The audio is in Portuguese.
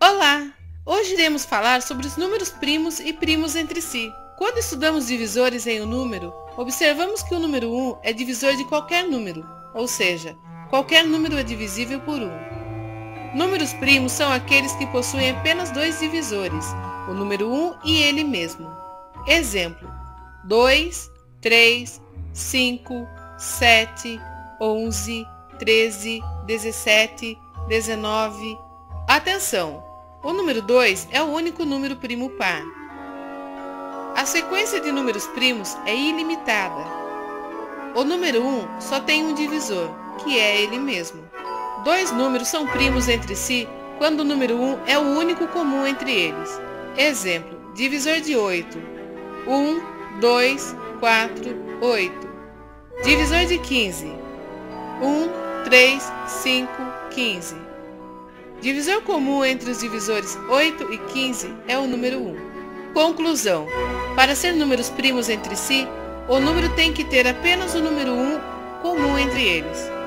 Olá! Hoje iremos falar sobre os números primos e primos entre si. Quando estudamos divisores em um número, observamos que o número 1 é divisor de qualquer número, ou seja, qualquer número é divisível por 1. Números primos são aqueles que possuem apenas dois divisores, o número 1 e ele mesmo. Exemplo: 2, 3, 5, 7, 11, 13, 17, 19. Atenção! O número 2 é o único número primo par. A sequência de números primos é ilimitada. O número 1 só tem um divisor, que é ele mesmo. Dois números são primos entre si quando o número 1 é o único comum entre eles. Exemplo: divisor de 8. 1, 2, 4, 8. Divisor de 15. 1, 3, 5, 15. Divisor comum entre os divisores 8 e 15 é o número 1. Conclusão: para ser números primos entre si, o número tem que ter apenas o número 1 comum entre eles.